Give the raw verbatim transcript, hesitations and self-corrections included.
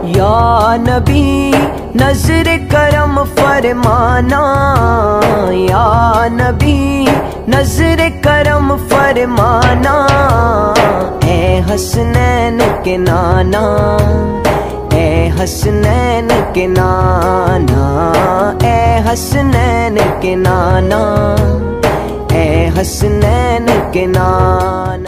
या नबी नजर करम फरमाना, या नबी नजर करम फरमाना। ए हसनैन के नाना, ए हसनैन के नाना, ए हसनैन के नाना, ए हसनैन के नाना।